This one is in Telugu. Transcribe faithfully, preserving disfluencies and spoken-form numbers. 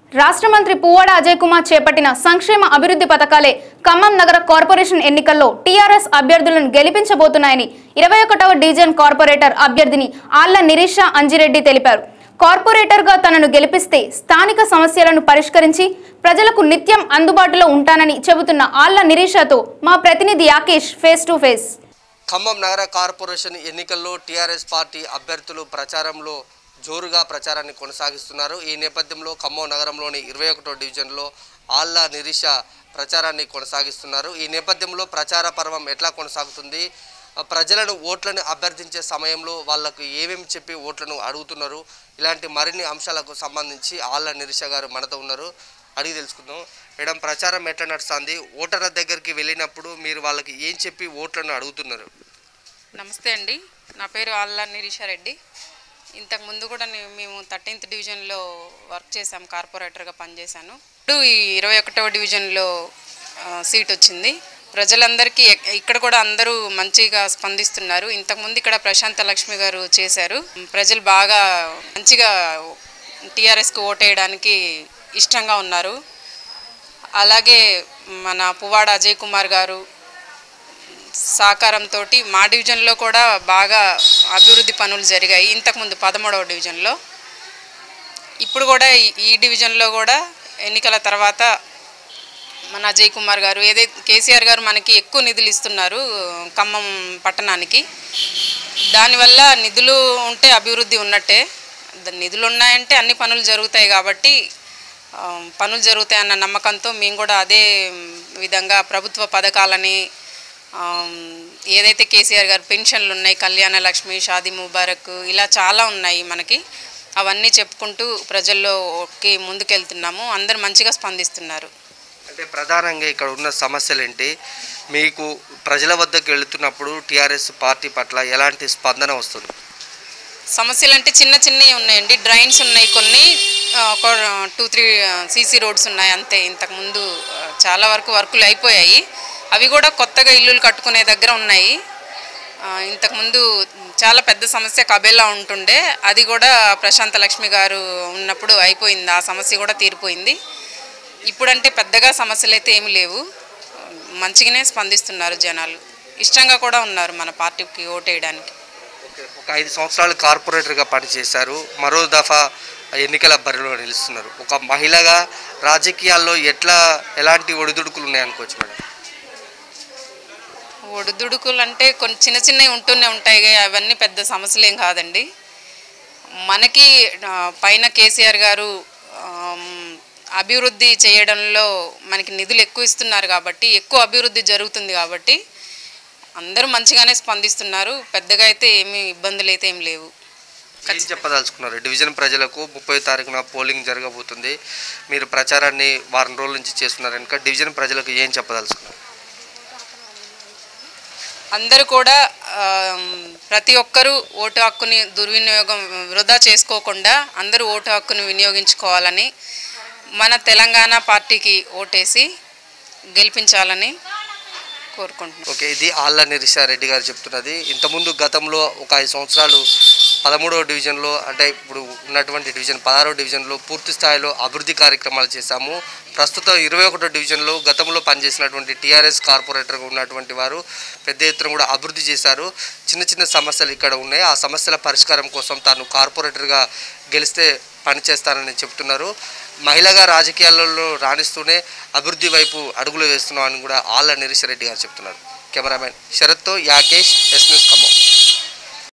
రాష్ట్ర మంత్రి పువ్వాడ అజయ్ కుమార్ చేపట్టిన సంక్షేమ అభివృద్ధి పథకాలే ఖమ్మం నగర కార్పొరేషన్ ఎన్నికల్లో టీఆర్ఎస్ అభ్యర్థులను గెలిపించబోతున్నాయని ఇరవై ఒకటవ డివిజన్ కార్పొరేటర్ అభ్యర్థిని ఆళ్ల నిరీష అంజిరెడ్డి తెలిపారు. కార్పొరేటర్గా తనను గెలిపిస్తే స్థానిక సమస్యలను పరిష్కరించి ప్రజలకు నిత్యం అందుబాటులో ఉంటానని చెబుతున్న ఆళ్ల నిరీషతో మా ప్రతినిధి Yakesh face to face. Khammam నగర కార్పొరేషన్ ఎన్నికల్లో టీఆర్ఎస్ పార్టీ అభ్యర్థులు ప్రచారంలో జోరుగా ప్రచారాన్ని కొనసాగిస్తున్నారు. ఈ నేపథ్యంలో ఖమ్మం నగరంలోని ఇరవై ఒకటో డివిజన్లో ఆళ్ల నిరీష ప్రచారాన్ని కొనసాగిస్తున్నారు. ఈ నేపథ్యంలో ప్రచార పర్వం ఎట్లా కొనసాగుతుంది, ప్రజలను ఓట్లను అభ్యర్థించే సమయంలో వాళ్ళకు ఏమేమి చెప్పి ఓట్లను అడుగుతున్నారు, ఇలాంటి మరిన్ని అంశాలకు సంబంధించి ఆళ్ల నిరీష గారు మనతో ఉన్నారు. అడిగి తెలుసుకుందాం. మేడం, ప్రచారం ఎట్లా నడుస్తుంది? ఓటర్ల దగ్గరికి వెళ్ళినప్పుడు మీరు వాళ్ళకి ఏం చెప్పి ఓట్లను అడుగుతున్నారు? నమస్తే అండి, నా పేరు ఆళ్ల నిరీష రెడ్డి. ఇంతకుముందు కూడా మేము థర్టీన్త్ డివిజన్లో వర్క్ చేశాం, కార్పొరేటర్గా పనిచేశాను. ఇప్పుడు ఈ ఇరవై ఒకటవ డివిజన్లో సీట్ వచ్చింది. ప్రజలందరికీ ఇక్కడ కూడా అందరూ మంచిగా స్పందిస్తున్నారు. ఇంతకుముందు ఇక్కడ ప్రశాంత లక్ష్మి గారు చేశారు. ప్రజలు బాగా మంచిగా టీఆర్ఎస్కి ఓటేయడానికి ఇష్టంగా ఉన్నారు. అలాగే మన పువ్వాడ అజయ్ కుమార్ గారు సహకారంతో మా డివిజన్లో కూడా బాగా అభివృద్ధి పనులు జరిగాయి. ఇంతకుముందు పదమూడవ డివిజన్లో, ఇప్పుడు కూడా ఈ డివిజన్లో కూడా ఎన్నికల తర్వాత మన అజయ్ కుమార్ గారు ఏదైతే కేసీఆర్ గారు మనకి ఎక్కువ నిధులు ఇస్తున్నారు ఖమ్మం పట్టణానికి. దానివల్ల నిధులు ఉంటే అభివృద్ధి ఉన్నట్టే. నిధులు ఉన్నాయంటే అన్ని పనులు జరుగుతాయి కాబట్టి పనులు జరుగుతాయన్న నమ్మకంతో మేము కూడా అదే విధంగా ప్రభుత్వ పథకాలని, ఏదైతే కేసీఆర్ గారు పెన్షన్లు ఉన్నాయి, కళ్యాణ లక్ష్మి, షాదీ ముబారక్, ఇలా చాలా ఉన్నాయి మనకి, అవన్నీ చెప్పుకుంటూ ప్రజల్లోకి ముందుకెళ్తున్నాము. అందరూ మంచిగా స్పందిస్తున్నారు. అంటే ప్రధానంగా ఇక్కడ ఉన్న సమస్యలు ఏంటి? మీకు ప్రజల వద్దకు వెళుతున్నప్పుడు టీఆర్ఎస్ పార్టీ పట్ల ఎలాంటి స్పందన వస్తుంది? సమస్యలు అంటే చిన్న చిన్నవి ఉన్నాయండి. డ్రైన్స్ ఉన్నాయి, కొన్ని ఒక టూ త్రీ సీసీ రోడ్స్ ఉన్నాయి అంతే. ఇంతకుముందు చాలా వరకు వర్కులు అయిపోయాయి. అవి కూడా కొత్తగా ఇల్లులు కట్టుకునే దగ్గర ఉన్నాయి. ఇంతకుముందు చాలా పెద్ద సమస్య కబేలా ఉంటుండే, అది కూడా ప్రశాంత లక్ష్మి గారు ఉన్నప్పుడు అయిపోయింది. ఆ సమస్య కూడా తీరిపోయింది. ఇప్పుడంటే పెద్దగా సమస్యలు అయితే ఏమి లేవు. మంచిగానే స్పందిస్తున్నారు జనాలు, ఇష్టంగా కూడా ఉన్నారు మన పార్టీకి ఓటేయడానికి. ఒక ఐదు సంవత్సరాలు కార్పొరేటర్గా పనిచేశారు, మరో దఫా ఎన్నికల బరిలో నిలుస్తున్నారు. ఒక మహిళగా రాజకీయాల్లో ఎట్లా ఎలాంటి ఒడిదుడుకులు ఉన్నాయనుకోవచ్చు మేడం? ఒడిదుడుకులు అంటే కొన్ని చిన్న చిన్నవి ఉంటూనే ఉంటాయి, అవన్నీ పెద్ద సమస్యలు ఏం కాదండి. మనకి పైన కేసీఆర్ గారు అభివృద్ధి చేయడంలో మనకి నిధులు ఎక్కువ ఇస్తున్నారు కాబట్టి ఎక్కువ అభివృద్ధి జరుగుతుంది కాబట్టి అందరూ మంచిగానే స్పందిస్తున్నారు. పెద్దగా అయితే ఏమి ఇబ్బందులు అయితే ఏం లేవు. ఏం చెప్పదలుచుకున్నారు? డివిజన్ ప్రజలకు ముప్పై తారీఖున పోలింగ్ జరగబోతుంది, మీరు ప్రచారాన్ని వారం రోజుల నుంచి చేస్తున్నారు కనుక డివిజన్ ప్రజలకు ఏం చెప్పదలుచుకున్నారు? అందరూ కూడా ప్రతి ఒక్కరూ ఓటు హక్కుని దుర్వినియోగం వృధా చేసుకోకుండా అందరూ ఓటు హక్కుని వినియోగించుకోవాలని, మన తెలంగాణ పార్టీకి ఓటేసి గెలిపించాలని కోరుకుంటున్నాను. ఓకే, ఇది ఆళ్ల నిరీష రెడ్డి గారు చెప్తున్నది. ఇంతకుముందు గతంలో ఒక ఐదు సంవత్సరాలు పదమూడవ డివిజన్లో, అంటే ఇప్పుడు ఉన్నటువంటి డివిజన్ పదహారవ డివిజన్లో పూర్తి స్థాయిలో అభివృద్ధి కార్యక్రమాలు చేశాము. ప్రస్తుతం ఇరవై ఒకటో డివిజన్లో గతంలో పనిచేసినటువంటి టీఆర్ఎస్ కార్పొరేటర్గా ఉన్నటువంటి వారు పెద్ద ఎత్తున కూడా అభివృద్ధి చేశారు. చిన్న చిన్న సమస్యలు ఇక్కడ ఉన్నాయి, ఆ సమస్యల పరిష్కారం కోసం తాను కార్పొరేటర్గా గెలిస్తే పనిచేస్తానని చెప్తున్నారు. మహిళగా రాజకీయాలలో రాణిస్తూనే అభివృద్ధి వైపు అడుగులు వేస్తున్నామని కూడా ఆళ్ల నిరీష రెడ్డి గారు చెప్తున్నారు. కెమెరామెన్ శరత్తో యాకేష్, ఎస్ న్యూస్ ఖమ్మం.